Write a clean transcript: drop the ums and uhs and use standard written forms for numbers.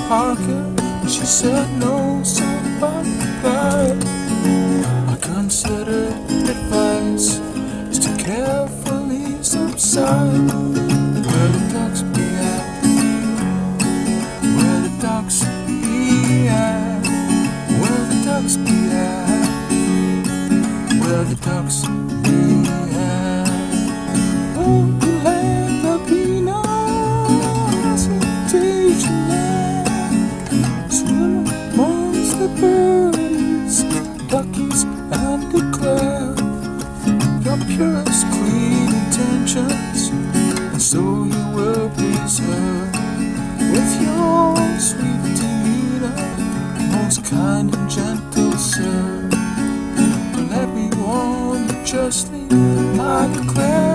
parking? She said no, so about that I considered advice is to carefully subside. Where the ducks be at, where the ducks be at, where the ducks be at, where the ducks be at. Oh, let there be no hesitation there. Swim amongst the birdies, duckies, and declare your purest clean intentions, and so you will preserve with your sweet demeanor, most kind and gentle sir. Let me warn you justly, I declare